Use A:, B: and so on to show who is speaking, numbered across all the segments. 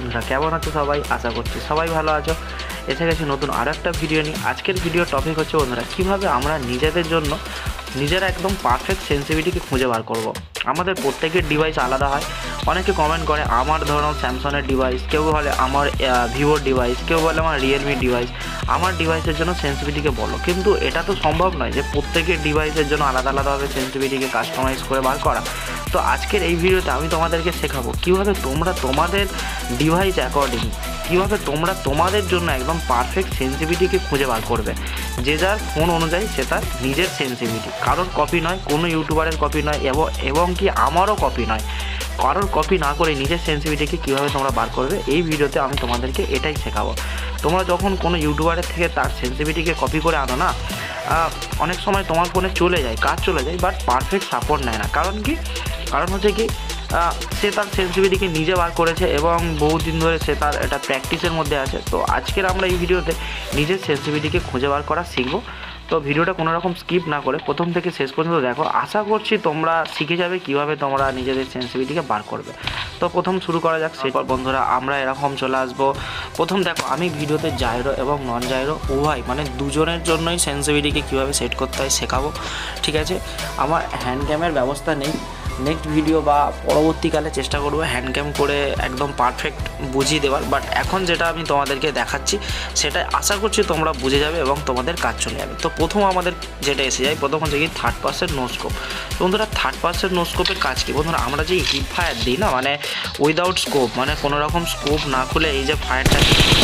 A: বন্ধুরা কেমন আছো সবাই? আশা করছি সবাই ভালো আছো। এসে গেছি নতুন আরও একটা ভিডিও নিয়ে। আজকের ভিডিও টপিক হচ্ছে বন্ধুরা কীভাবে আমরা নিজেদের জন্য নিজেরা একদম পারফেক্ট সেন্সিটিভিটিকে খুঁজে বার করব। আমাদের প্রত্যেকের ডিভাইস আলাদা হয়। অনেকে কমেন্ট করে আমার ধরো স্যামসংয়ের ডিভাইস, কেউ বলে আমার ভিভোর ডিভাইস, কেউ বলে আমার রিয়েলমির ডিভাইস, আমার ডিভাইসের জন্য সেন্সিটিভিটিকে বলো। কিন্তু এটা তো সম্ভব নয় যে প্রত্যেকের ডিভাইসের জন্য আলাদা আলাদাভাবে সেন্সিটিভিটিকে কাস্টমাইজ করে বার করা। তো আজকের এই ভিডিওতে আমি তোমাদেরকে শেখাবো কীভাবে তোমরা তোমাদের ডিভাইস অ্যাকর্ডিং কীভাবে তোমরা তোমাদের জন্য একদম পারফেক্ট সেন্সিটিভিটিকে খুঁজে বার করবে। যে যার ফোন অনুযায়ী সে তার নিজের সেন্সিটিভিটি, কারোর কপি নয়, কোনো ইউটিউবারের কপি নয়, এবং কি আমারও কপি নয়। কারোর কপি না করে নিজের সেন্সিটিভিটিকে কীভাবে তোমরা বার করবে এই ভিডিওতে আমি তোমাদেরকে এটাই শেখাবো। তোমরা যখন কোনো ইউটিউবারের থেকে তার সেন্সিটিভিটিকে কপি করে আনো না, অনেক সময় তোমার ফোনে চলে যায়, কাজ চলে যায়, বাট পারফেক্ট সাপোর্ট নেয় না। কারণ হচ্ছে কি সে তার সেন্সিটিভিটিকে নিজে বার করেছে এবং বহুদিন ধরে সে তার এটা প্র্যাকটিসের মধ্যে আছে। তো আজকের আমরা এই ভিডিওতে নিজের সেন্সিটিভিটিকে খুঁজে বার করা শিখবো। তো ভিডিওটা কোনো রকম স্কিপ না করে প্রথম থেকে শেষ পর্যন্ত দেখো। আশা করছি তোমরা শিখে যাবে কীভাবে তোমরা নিজেদের সেন্সিটিভিটিকে বার করবে। তো প্রথম শুরু করা যাক। সেরপর বন্ধুরা আমরা এরকম চলে আসবো। প্রথম দেখো, আমি ভিডিওতে জাইরো এবং নন জাইরো উভয় মানে দুজনের জন্যই সেন্সিটিভিটিকে কীভাবে সেট করতে হয় শেখাবো, ঠিক আছে? আমার হ্যান্ড ক্যামের ব্যবস্থা নেই। নেক্সট ভিডিও বা পরবর্তীকালে চেষ্টা করবো হ্যান্ড ক্যাম করে একদম পারফেক্ট বুঝিয়ে দেওয়ার। বাট এখন যেটা আমি তোমাদেরকে দেখাচ্ছি সেটা আশা করছি তোমরা বুঝে যাবে এবং তোমাদের কাজ চলে যাবে। তো প্রথম আমাদের যেটা এসে যায়, প্রথম হচ্ছে কি থার্ড পার্সন নো স্কোপ। বন্ধুরা থার্ড পার্সন নো স্কোপের কাজ কি? বন্ধুরা আমরা যে হিপ ফায়ার দিই না, মানে উইদাউট স্কোপ, মানে কোনো রকম স্কোপ না খুলে এই যে ফায়ারটা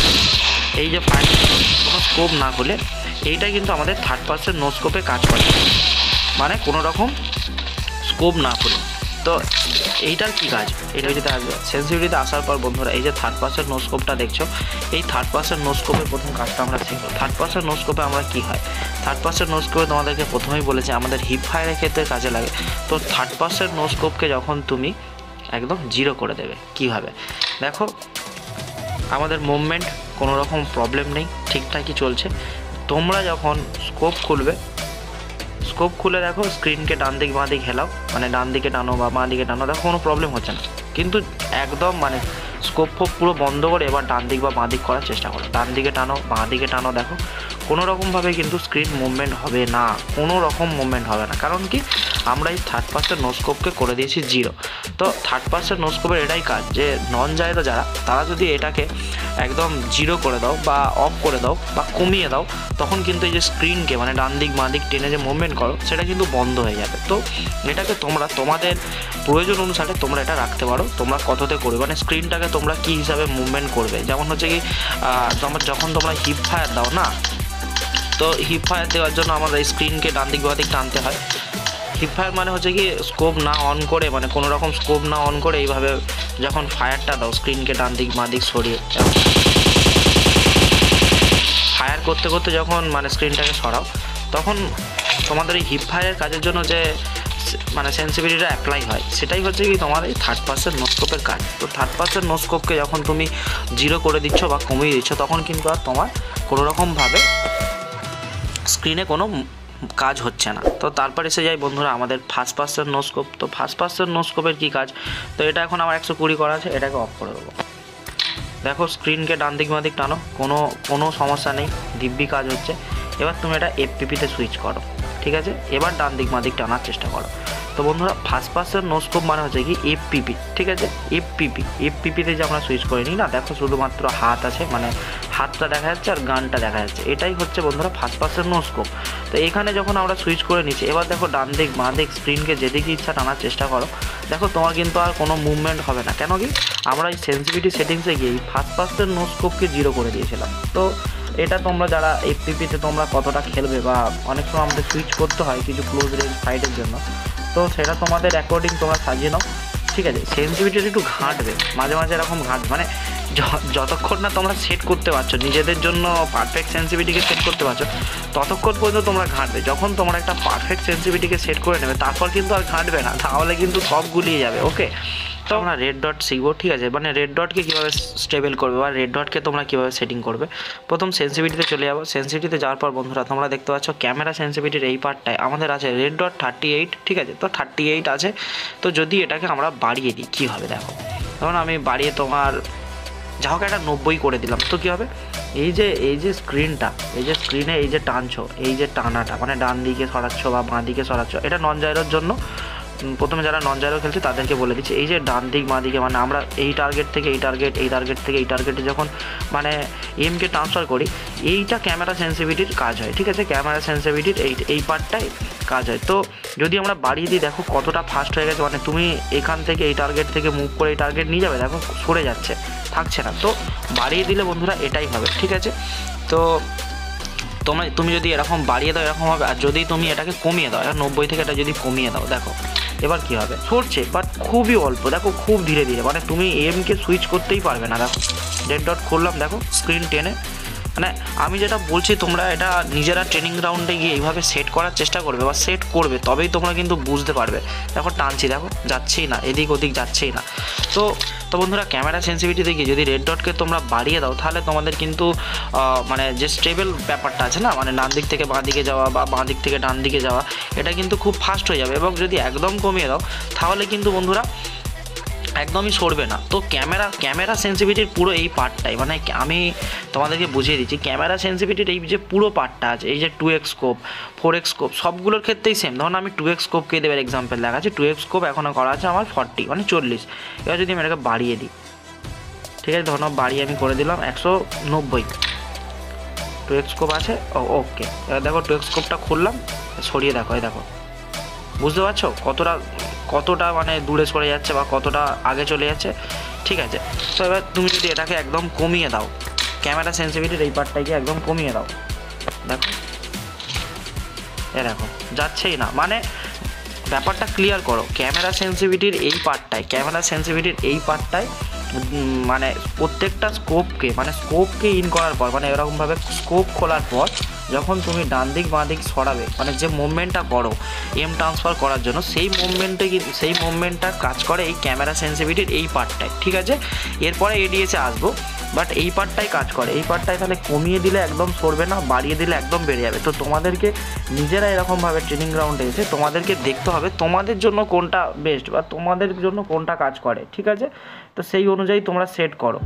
A: কোনো স্কোপ না খুলে এইটা কিন্তু আমাদের থার্ড পার্সন নো স্কোপে কাজ করে, মানে কোনো রকম স্কোপ না খুলে। তো এইটার কী কাজ? এটা যেটা আসবে সেন্সিটিভিটিতে আসার পর বন্ধুরা এই যে থার্ড পার্সন নো স্কোপটা দেখছো, এই থার্ড পার্সন নো স্কোপের প্রথম কাজটা আমরা শিখবো। থার্ড পার্সন নো স্কোপে আমরা কী হয়, থার্ড পার্সন নো স্কোপে তোমাদেরকে প্রথমেই বলেছি আমাদের হিপ ফায়ারের ক্ষেত্রে কাজে লাগে। তো থার্ড পার্সন নো স্কোপকে যখন তুমি একদম জিরো করে দেবে কীভাবে, দেখো আমাদের মুভমেন্ট কোনো রকম প্রবলেম নেই, ঠিকঠাকই চলছে। তোমরা যখন স্কোপ খুলে দেখো, স্ক্রিনকে ডান দিক বাঁ দিক হেলাও, মানে ডান দিকে টানো বা বাঁ দিকে টানো, দেখো কোনো প্রবলেম হচ্ছে না। কিন্তু একদম মানে স্কোপ পুরো বন্ধ করে এবার ডান দিক বা বাঁ দিক করার চেষ্টা করো, ডান দিকে টানো বাঁ দিকে টানো, দেখো কোনো রকমভাবে কিন্তু স্ক্রিন মুভমেন্ট হবে না, কোনো রকম মুভমেন্ট হবে না। কারণ কি আমরা এই থার্ড পার্সন নো স্কোপকে করে দিয়েছি জিরো। তো থার্ড পার্সন নো স্কোপের এটাই কাজ যে নন জাইরো যারা, তারা যদি এটাকে একদম জিরো করে দাও বা অফ করে দাও বা কমিয়ে দাও, তখন কিন্তু এই যে স্ক্রিনকে মানে ডান দিক বাঁ দিক টেনে যে মুভমেন্ট করো সেটা কিন্তু বন্ধ হয়ে যাবে। তো এটাকে তোমরা তোমাদের প্রয়োজন অনুসারে তোমরা এটা রাখতে পারো, তোমরা কততে করবে, মানে স্ক্রিনটাকে তোমরা কী হিসাবে মুভমেন্ট করবে। যেমন হচ্ছে কি যখন তোমরা হিপ ফায়ার দাও না, তো হিপ ফায়ার দেওয়ার জন্য আমাদের স্ক্রিনকে ডান দিক বাঁ দিক টানতে হয়। হিপ ফায়ার মানে হচ্ছে কি স্কোপ না অন করে, মানে কোনো রকম স্কোপ না অন করে এইভাবে যখন ফায়ারটা দাও, স্ক্রিনকে ডান দিক বাঁ দিক সরিয়ে ফায়ার করতে করতে যখন মানে স্ক্রিনটাকে সরাও, তখন তোমাদের এই হিপ ফায়ারের কাজের জন্য যে মানে সেন্সিটিভিটিটা অ্যাপ্লাই হয় সেটাই হচ্ছে কি তোমার এই থার্ড পার্সন নো স্কোপের কাজ। তো থার্ড পার্সন নো স্কোপকে যখন তুমি জিরো করে দিচ্ছ বা কমিয়ে দিচ্ছ, তখন কিন্তু আর তোমার কোনো রকমভাবে স্ক্রিনে কোনো কাজ হচ্ছে না। তো তারপর এসে যায় বন্ধুরা আমাদের ফার্স্ট পার্সন নো স্কোপ। তো ফার্স্ট পার্সন নো স্কোপের কী কাজ? তো এটা এখন আমার 120 করা আছে, এটাকে অফ করে দেবো। দেখো স্ক্রিনকে ডান দিক বাঁ দিক টানো, কোনো সমস্যা নেই, দিব্যি কাজ হচ্ছে। এবার তুমি এটা এফপিপিতে সুইচ করো, ঠিক আছে? এবার ডান দিক বাঁ দিক টানার চেষ্টা করো। তো বন্ধুরা ফার্স্ট পার্সন নো স্কোপ মানে হচ্ছে কি এফপিপি, ঠিক আছে? এফপিপিতে যে আমরা সুইচ করে নিই না, দেখো শুধুমাত্র হাত আছে, মানে হাতটা দেখা যাচ্ছে আর গানটা দেখা যাচ্ছে, এটাই হচ্ছে বন্ধুরা ফার্স্ট পার্সন নো স্কোপ। তো এখানে যখন আমরা সুইচ করে নিচ্ছি, এবার দেখো ডান দিক বাঁ দিক স্ক্রিনকে যেদিকে ইচ্ছা টানার চেষ্টা করো, দেখো তোমার কিন্তু আর কোনো মুভমেন্ট হবে না। কেন কি আমরা এই সেন্সিটিভিটি সেটিংসে গিয়ে ফার্স্ট পার্সন নো স্কোপকে জিরো করে দিয়েছিলাম। তো এটা তোমরা যারা এফপিপিতে তোমরা কতটা খেলবে, বা অনেক সময় আমাদের সুইচ করতে হয় কিছু ক্লোজ রেঞ্জ ফাইটের জন্য, তো সেটা তোমাদের অ্যাকর্ডিং তোমরা সাজিয়ে নাও, ঠিক আছে? সেন্সিটিভিটি একটু ঘাঁটবে মাঝে মাঝে, এরকম ঘাঁটবে, মানে যতক্ষণ না তোমরা সেট করতে পারছো নিজেদের জন্য পারফেক্ট সেন্সিটিভিটিকে সেট করতে পারছো, ততক্ষণ পর্যন্ত তোমরা ঘাঁটবে। যখন তোমরা একটা পারফেক্ট সেন্সিটিভিটিকে সেট করে নেবে, তারপর কিন্তু আর ঘাঁটবে না, তাহলে কিন্তু সব গুলিয়ে যাবে। ওকে, তো আমরা রেড ডট শিখবো, ঠিক আছে? মানে রেড ডটকে কীভাবে স্টেবল করবে বা রেড ডটকে তোমরা কীভাবে সেটিং করবে। প্রথম সেন্সিটিভিটিতে চলে যাবো। সেন্সিটিভিটিতে যাওয়ার পর বন্ধুরা তোমরা দেখতে পাচ্ছ ক্যামেরা সেন্সিটিভিটির এই পার্টটায় আমাদের আছে রেড ডট 38, ঠিক আছে? তো 38 আছে। তো যদি এটাকে আমরা বাড়িয়ে দিই কী হবে দেখো, তখন আমি বাড়িয়ে তোমার যা হোক একটা 90 করে দিলাম। তো কী হবে, এই যে স্ক্রিনটা, এই যে স্ক্রিনে এই যে টানছো, এই যে টানাটা মানে ডান দিকে সরাচ্ছ বা বাঁ দিকে সরাচ্ছ, এটা নন জাইরোর জন্য। প্রথমে যারা নন জাইরো খেলছে তাদেরকে বলে দিচ্ছি, এই যে ডান দিক বাঁ দিকে মানে আমরা এই টার্গেট থেকে এই টার্গেট, এই টার্গেট থেকে এই টার্গেটে যখন মানে এমকে ট্রান্সফার করি, এইটা ক্যামেরা সেন্সিভিটির কাজ হয়। ঠিক আছে, ক্যামেরা সেন্সিভিটির এই পার্টটাই কাজ হয়। তো যদি আমরা বাড়িয়ে দিই, দেখো কতটা ফাস্ট হয়ে গেছে, মানে তুমি এখান থেকে এই টার্গেট থেকে মুভ করে এই টার্গেট নিয়ে যাবে, দেখো সরে যাচ্ছে, থাকছে না। তো বাড়িয়ে দিলে বন্ধুরা এটাই হবে। ঠিক আছে, তো তুমি যদি এরকম বাড়িয়ে দাও এরকম হবে, আর যদি তুমি এটাকে কমিয়ে দাও, 90 থেকে এটা যদি কমিয়ে দাও, দেখো এবার কী হবে, সরছে বাট খুবই অল্প, দেখো খুব ধীরে ধীরে, মানে তুমি এমকে সুইচ করতেই পারবে না। দেখো রেড ডট করলাম, দেখো স্ক্রিন টেনে, মানে আমি যেটা বলছি তোমরা এটা নিজেরা ট্রেনিং গ্রাউন্ডে গিয়ে এইভাবে সেট করার চেষ্টা করবে বা সেট করবে, তবেই তোমরা কিন্তু বুঝতে পারবে। দেখো টানছি, দেখো যাচ্ছেই না, এদিক ওদিক যাচ্ছেই না। তো বন্ধুরা ক্যামেরা সেন্সিভিটি দেখি যদি রেড ডটকে তোমরা বাড়িয়ে দাও, তাহলে তোমাদের কিন্তু মানে যে স্টেবল ব্যাপারটা আছে না, মানে ডান দিক থেকে বাঁ দিকে যাওয়া বা বাঁ দিক থেকে ডান দিকে যাওয়া, এটা কিন্তু খুব ফাস্ট হয়ে যাবে। এবং যদি একদম কমিয়ে দাও, তাহলে কিন্তু বন্ধুরা একদমই সরবে না। তো ক্যামেরা সেন্সিভিটির পুরো এই পার্টটাই, মানে আমি তোমাদেরকে বুঝিয়ে দিচ্ছি, ক্যামেরা সেন্সিভিটির এই যে পুরো পার্টটা আছে, এই যে 2x স্কোপ 4x স্কোপ সবগুলোর ক্ষেত্রেই সেম। ধরুন আমি 2x স্কোপকে দেবার এক্সাম্পল দেখাচ্ছি, 2x স্কোপ এখনও করা আছে আমার 40 মানে 40। এবার যদি আমি এটাকে বাড়িয়ে দিই, ঠিক আছে, ধরুন বাড়িয়ে আমি করে দিলাম 190, 2x স্কোপ আছে, ওকে। এবার দেখো 2x স্কোপটা খুললাম, সরিয়ে দেখো, এই দেখো বুঝতে পারছো কতটা মানে দূরে সরে যাচ্ছে বা কতটা আগে চলে যাচ্ছে। ঠিক আছে, তো এবার তুমি যদি এটাকে একদম কমিয়ে দাও, ক্যামেরা সেন্সিভিটির এই পার্টটাকে একদম কমিয়ে দাও, দেখো দেখো যাচ্ছেই না। মানে ব্যাপারটা ক্লিয়ার করো, ক্যামেরা সেন্সিভিটির এই পার্টটায় মানে প্রত্যেকটা স্কোপকে ইন করার পর, মানে এরকমভাবে স্কোপ খোলার পর যখন তুমি ডান দিক বাঁ দিক সরাবে, মানে যে মুভমেন্টটা করো এম ট্রান্সফার করার জন্য, সেই মুভমেন্টটা কাজ করে এই ক্যামেরা সেন্সিভিটির এই পার্টটায়। ঠিক আছে, এরপরে এডিএসে আসবো, বাট এই পার্টটাই কাজ করে, এই পার্টটায় তাহলে কমিয়ে দিলে একদম সরবে না, বাড়িয়ে দিলে একদম বেড়ে যাবে। তো তোমাদেরকে নিজেরা এরকমভাবে ট্রেনিং গ্রাউন্ডে এসে তোমাদেরকে দেখতে হবে তোমাদের জন্য কোনটা বেস্ট বা তোমাদের জন্য কোনটা কাজ করে। ঠিক আছে, তো সেই অনুযায়ী তোমরা সেট করো।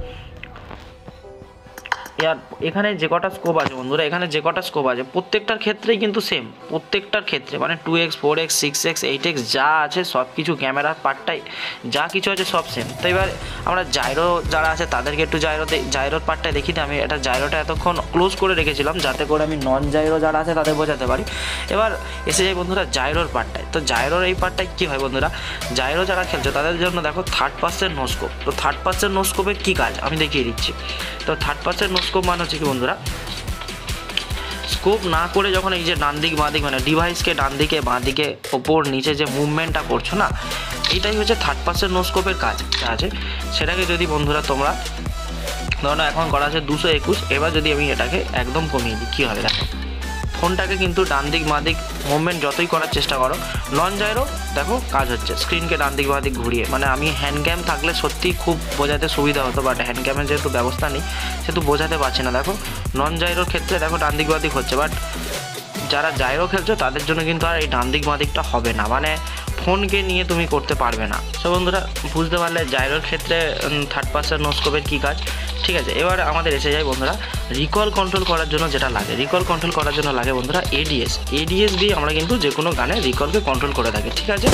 A: আর এখানে যে কটা স্কোপ আছে বন্ধুরা, এখানে যে কটা স্কোপ আছে প্রত্যেকটার ক্ষেত্রেই কিন্তু সেম, প্রত্যেকটার ক্ষেত্রে মানে 2x 4x 6x 8x যা আছে সব কিছু ক্যামেরার পার্টটাই যা কিছু আছে সব সেম। তো এবার আমরা জাইরো যারা আছে তাদেরকে একটু জাইরোর পার্টটাই দেখি। আমি এটা জাইরোটা এতক্ষণ ক্লোজ করে রেখেছিলাম যাতে করে আমি নন জাইরো যারা আছে তাদের বোঝাতে পারি। এবার এসে যাই বন্ধুরা জাইরোর পার্টটায়। তো জাইরোর এই পার্টটায় কী হয় বন্ধুরা, জাইরো যারা খেলছে তাদের জন্য দেখো 3rd নো স্কোপ। তো 3rd নো স্কোপের কী কাজ আমি দেখিয়ে দিচ্ছি। তো 3rd নো স্কোপ মানে হচ্ছে কি বন্ধুরা, স্কোপ না করে যখন এই যে ডান দিক বাঁ দিক মানে ডিভাইসকে ডান দিকে বাঁ দিকে ওপর নিচে যে মুভমেন্টটা করছো না, এইটাই হচ্ছে 3rd নো স্কোপের কাজ আছে। সেটাকে যদি বন্ধুরা তোমরা ধরো এখন করা আছে 221, এবার যদি আমি এটাকে একদম কমিয়ে দিই কী হবে, দেখো ফোনটাকে কিন্তু ডান দিক বাঁ দিক মুভমেন্ট যতই করার চেষ্টা করো, নন জাইরো দেখো কাজ হচ্ছে, স্ক্রিনকে ডান দিক বাঁ দিক ঘুরিয়ে। মানে আমি হ্যান্ড ক্যাম থাকলে সত্যিই খুব বোঝাতে সুবিধা হতো, বাট হ্যান্ড ক্যামের যেহেতু ব্যবস্থা নেই সেহেতু বোঝাতে পারছি না। দেখো নন জাইরোর ক্ষেত্রে দেখো ডান দিক বাঁ দিক হচ্ছে, বাট যারা জাইরো খেলছো তাদের জন্য কিন্তু আর এই ডান দিক বাঁ দিকটা হবে না, মানে ফোনকে নিয়ে তুমি করতে পারবে না। সো বন্ধুরা বুঝতে পারলে জাইরোর ক্ষেত্রে 3rd নো স্কোপের কী কাজ। ঠিক আছে, এবার আমাদের এসে যায় বন্ধুরা রিকল কন্ট্রোল করার জন্য যেটা লাগে। রিকল কন্ট্রোল করার জন্য লাগে বন্ধুরা এডিএস দিয়ে আমরা কিন্তু যে কোনো গানে রিকলকে কন্ট্রোল করে থাকি। ঠিক আছে,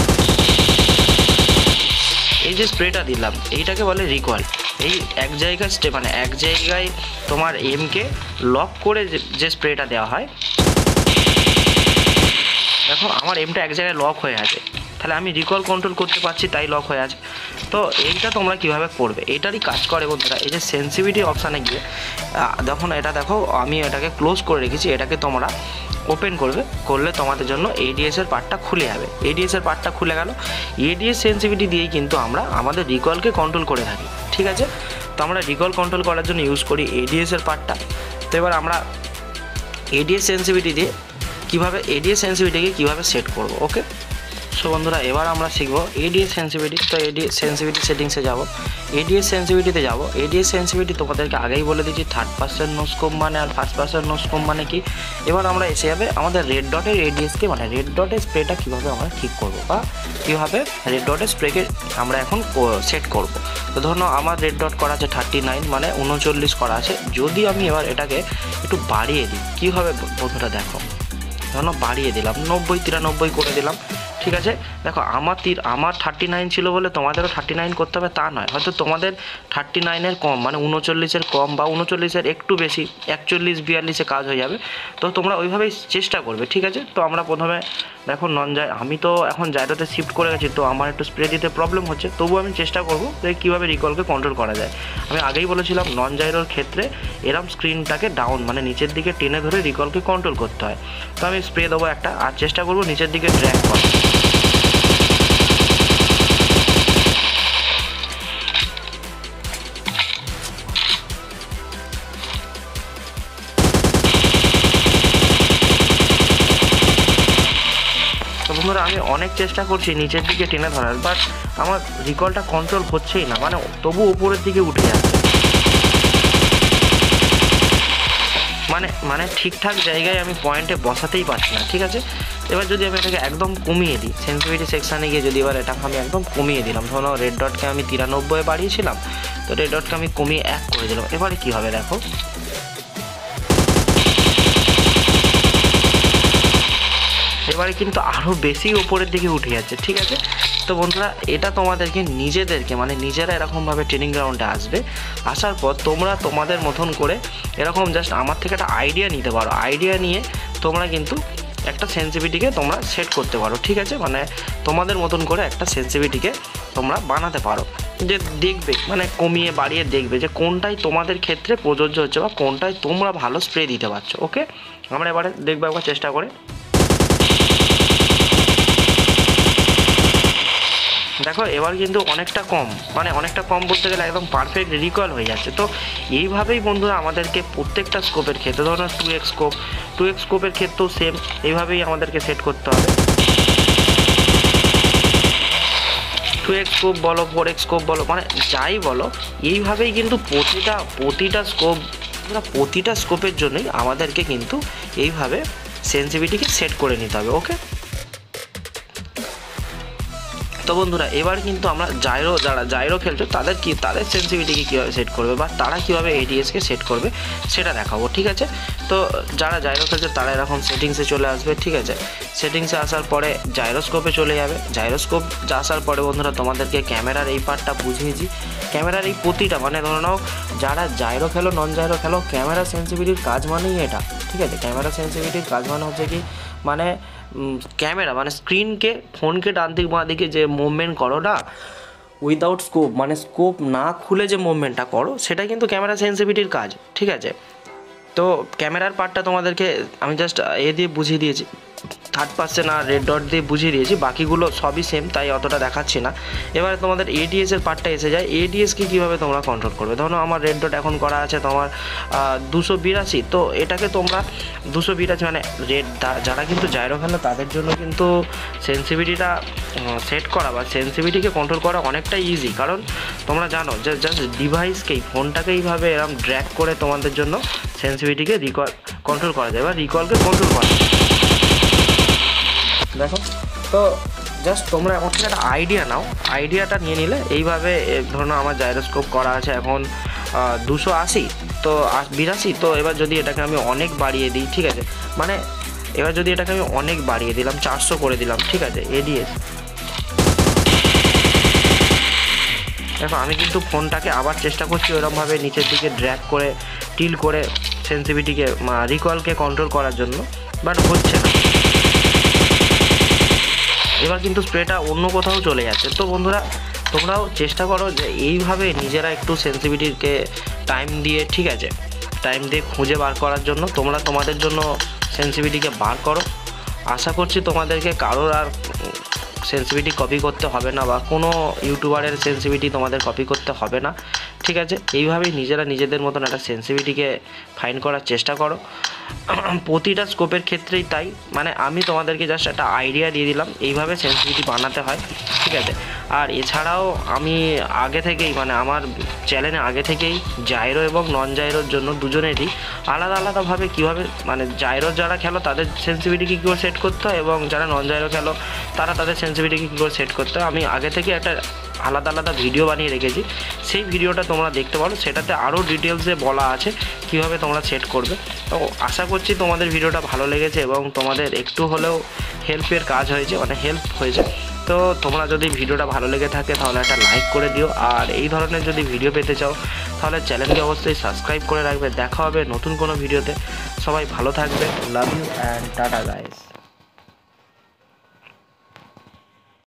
A: এই যে স্প্রেটা দিলাম এইটাকে বলে রিকল। এই এক জায়গায় তোমার এমকে লক করে যে স্প্রেটা দেওয়া হয়, দেখো আমার এমটা এক জায়গায় লক হয়ে আছে, তাহলে আমি রিকল কন্ট্রোল করতে পারছি তাই লক হয়ে আছে। তো এইটা তোমরা কীভাবে করবে, এইটারই কাজ করে বন্ধুরা এই যে সেন্সিভিটি অপশানে গিয়ে দেখুন এটা দেখো আমি এটাকে ক্লোজ করে রেখেছি, এটাকে তোমরা ওপেন করলে তোমাদের জন্য এডিএসের পার্টটা খুলে যাবে। এডিএসের পার্টটা খুলে গেল, এডিএস সেন্সিভিটি দিয়েই কিন্তু আমরা আমাদের রিকলকে কন্ট্রোল করে থাকি। ঠিক আছে, তো আমরা রিকল কন্ট্রোল করার জন্য ইউজ করি এডিএসের পার্টটা। তো এবার আমরা এডিএস সেন্সিভিটিকে কীভাবে সেট করব। ওকে, সো সো বন্ধুরা এবার আমরা শিখবো এডিএস সেন্সিভিটি। তো এডিএস সেন্সিভিটি সেটিংসে যাব, এডিএস সেন্সিভিটিতে যাব। এডিএস সেন্সিভিটি তোমাদেরকে আগেই বলে দিচ্ছি, 3rd-person নো স্কোপ মানে আর 1st-person নো স্কোপ মানে কি। এবার আমরা এসে যাবে আমাদের রেড ডটের এডিএসকে, মানে রেড ডটের স্প্রেটা কীভাবে আমরা ঠিক করবো বা কীভাবে রেড ডটের স্প্রেকে আমরা এখন সেট করব। তো ধরুন আমার রেড ডট করা আছে 39 মানে 39 করা আছে। যদি আমি এবার এটাকে একটু বাড়িয়ে দিই, কীভাবে বন্ধুরা দেখো, ধরুন বাড়িয়ে দিলাম 90-93 করে দিলাম, ঠিক আছে। দেখো আমার 39 ছিল বলে তোমাদেরও 39 করতে হবে তা নয়, হয়তো তোমাদের 39-এর কম মানে 39-এর কম বা 39-এর একটু বেশি 41-42-এ কাজ হয়ে যাবে। তো তোমরা ওইভাবেই চেষ্টা করবে, ঠিক আছে। তো আমরা প্রথমে দেখো আমি তো এখন জাইরোতে শিফট করে গেছি, তো আমার একটু স্প্রে দিতে প্রবলেম হচ্ছে, তবু আমি চেষ্টা করবো যে কীভাবে রিকলকে কন্ট্রোল করা যায়। আমি আগেই বলেছিলাম নন জাইরোর ক্ষেত্রে এরম স্ক্রিনটাকে ডাউন মানে নিচের দিকে টেনে ধরে রিকলকে কন্ট্রোল করতে হয়। তো আমি স্প্রে দেবো একটা, আর চেষ্টা করবো নিচের দিকে ড্র্যাগ করা। বন্ধুরা আমি অনেক চেষ্টা করছি নিচের দিকে টেনে ধরার, বাট আমার রিকলটা কন্ট্রোল হচ্ছেই না, মানে তবু উপরের দিকে উঠে যাচ্ছে, মানে ঠিকঠাক জায়গায় আমি পয়েন্টে বসাতেই পারছি না, ঠিক আছে। এবার যদি আমি এটাকে একদম কমিয়ে দিই, সেন্সিটিভিটি সেকশানে গিয়ে যদি এবার এটাকে আমি একদম কমিয়ে দিলাম, ধরো রেড ডটকে আমি 93 বাড়িয়েছিলাম, তো রেড ডটকে আমি কমিয়ে 1 করে দিলাম। এবারে কী হবে দেখো, এবারে কিন্তু আরও বেশি ওপরের দিকে উঠে যাচ্ছে, ঠিক আছে। তো বন্ধুরা এটা তোমাদেরকে মানে নিজেরা এরকমভাবে ট্রেনিং গ্রাউন্ডে আসবে, আসার পর তোমরা তোমাদের মতন করে এরকম জাস্ট আমার থেকে একটা আইডিয়া নিতে পারো, আইডিয়া নিয়ে তোমরা কিন্তু একটা সেন্সিটিভিটিকে তোমরা সেট করতে পারো, ঠিক আছে। মানে তোমাদের মতন করে একটা সেন্সিটিভিটিকে তোমরা বানাতে পারো, যে দেখবে মানে কমিয়ে বাড়িয়ে দেখবে যে কোনটাই তোমাদের ক্ষেত্রে প্রযোজ্য হচ্ছে বা কোনটায় তোমরা ভালো স্প্রে দিতে পারছো। ওকে, আমরা এবারে দেখবো একবার চেষ্টা করে। দেখো এবার কিন্তু অনেকটা কম, মানে অনেকটা কম বলতে গেলে একদম পারফেক্ট রিকয়েল হয়ে যাচ্ছে। তো এইভাবেই বন্ধুরা আমাদেরকে প্রত্যেকটা স্কোপের ক্ষেত্রে, ধরুন 2x স্কোপের ক্ষেত্রেও সেম এইভাবেই আমাদেরকে সেট করতে হবে। 2x স্কোপ বলো 4x স্কোপ বলো, মানে যাই বলো, এইভাবেই কিন্তু প্রতিটা স্কোপের জন্যই আমাদেরকে কিন্তু এইভাবে সেন্সিটিভিটিকে সেট করে নিতে হবে। ওকে, তো বন্ধুরা এবার কিন্তু আমরা যারা জাইরো খেলছো তাদের সেন্সিটিভিটিকে কীভাবে সেট করবে বা তারা কীভাবে এডিএসকে সেট করবে সেটা দেখাবো, ঠিক আছে। তো যারা জাইরো খেলছো তারা এরকম সেটিংসে চলে আসবে, ঠিক আছে। সেটিংসে আসার পরে জাইরোস্কোপে চলে যাবে। জাইরোস্কোপ আসার পরে বন্ধুরা তোমাদেরকে ক্যামেরার এই পার্টটা বুঝিয়েছি। ক্যামেরার এই প্রতিটা মানে ধরে নাও যারা জাইরো খেলো নন জাইরো খেলো, ক্যামেরা সেন্সিটিভিটির কাজ মানেই এটা, ঠিক আছে। ক্যামেরা সেন্সিটিভিটির কাজ মানে হচ্ছে কি, মানে ক্যামেরা মানে স্ক্রিনকে ফোনকে ডান দিক বাঁ দিকে যে মুভমেন্ট করো না উইদাউট স্কোপ, মানে স্কোপ না খুলে যে মুভমেন্টটা করো, সেটা কিন্তু ক্যামেরা সেন্সিটিভিটির কাজ, ঠিক আছে। তো ক্যামেরার পার্টটা তোমাদেরকে আমি জাস্ট দিয়ে বুঝিয়ে দিয়েছি, 3rd-person আর রেড ডট দিয়ে বুঝিয়ে দিয়েছি, বাকিগুলো সবই সেম, তাই অতটা দেখাচ্ছি না। এবারে তোমাদের এডিএসের পার্টটা এসে যায়। এডিএসকে কীভাবে তোমরা কন্ট্রোল করবে, ধরো আমার রেড ডট এখন করা আছে তোমার 282, তো এটাকে তোমরা 282 মানে রেড যারা কিন্তু জাইরো খেলো তাদের জন্য কিন্তু সেন্সিটিভিটিটা সেট করা বা সেন্সিটিভিটিকে কন্ট্রোল করা অনেকটা ইজি, কারণ তোমরা জানো যে জাস্ট ডিভাইসকেই ফোনটাকেই এইভাবে এরকম ড্র্যাগ করে তোমাদের জন্য সেন্সিটিভিটিকে কন্ট্রোল করা যায় বা রিকলকে কন্ট্রোল করা যায়। দেখো তো জাস্ট তোমরা এখন থেকে একটা আইডিয়া নাও, আইডিয়াটা নিয়ে নিলে এইভাবে ধরুন আমার জাইরোস্কোপ করা আছে এখন 280 তো 82, তো এবার যদি এটাকে আমি অনেক বাড়িয়ে দিই, ঠিক আছে, মানে এবার যদি এটাকে আমি অনেক বাড়িয়ে দিলাম 400 করে দিলাম, ঠিক আছে, এডিএস। দেখো আমি কিন্তু ফোনটাকে আবার চেষ্টা করছি ওরকমভাবে নিচের দিকে ড্র্যাগ করে টিল করে সেন্সিটিভিটিকে রিকলকে কন্ট্রোল করার জন্য, বাট হচ্ছে না। এবার কিন্তু স্প্রেটা অন্য কোথাও চলে যাচ্ছে। তো বন্ধুরা তোমরাও চেষ্টা করো যে এইভাবে নিজেরা একটু সেন্সিটিভিটিকে টাইম দিয়ে, ঠিক আছে, টাইম দিয়ে খুঁজে বার করার জন্য তোমরা তোমাদের জন্য সেন্সিটিভিটিকে বার করো। আশা করছি তোমাদেরকে কারোর আর সেন্সিটিভিটি কপি করতে হবে না বা কোনো ইউটিউবারের সেন্সিটিভিটি তোমাদের কপি করতে হবে না, ঠিক আছে, এইভাবেই নিজেরা নিজেদের মতন একটা সেন্সিটিভিটিকে ফাইন্ড করার চেষ্টা করো। প্রতিটা স্কোপের ক্ষেত্রেই তাই, মানে আমি তোমাদেরকে জাস্ট একটা আইডিয়া দিয়ে দিলাম এইভাবে সেন্সিটিভিটি বানাতে হয়, ঠিক আছে। আর এছাড়াও আমি আগে থেকেই, মানে আমার চ্যানেলে আগে থেকেই জাইরো এবং নন জাইরোর জন্য দুজনেরই আলাদা আলাদাভাবে কীভাবে, মানে জাইরো যারা খেলো তাদের সেন্সিটিভিটিকে কী করে সেট করতে হয় এবং যারা নন জাইরো খেলো তারা তাদের সেন্সিটিভিটিকে কী করে সেট করতে হয়, আমি আগে থেকে একটা আলাদা আলাদা ভিডিও বানিয়ে রেখেছি। সেই ভিডিওটা তোমরা দেখতে পারো, সেটাতে আরও ডিটেলসে বলা আছে কীভাবে তোমরা সেট করবে। তো আশা করছি তোমাদের ভিডিওটা ভালো লেগেছে এবং তোমাদের একটু হলেও হেল্পের কাজ হয়েছে, মানে হেল্প হয়েছে। তো তোমরা যদি ভিডিওটা ভালো লেগে থাকে তাহলে একটা লাইক করে দিও, আর এই ধরনের যদি ভিডিও পেতে চাও তাহলে চ্যানেলকে অবশ্যই সাবস্ক্রাইব করে রাখবে। দেখা হবে নতুন কোনো ভিডিওতে। সবাই ভালো থাকবে। Love you and tata guys.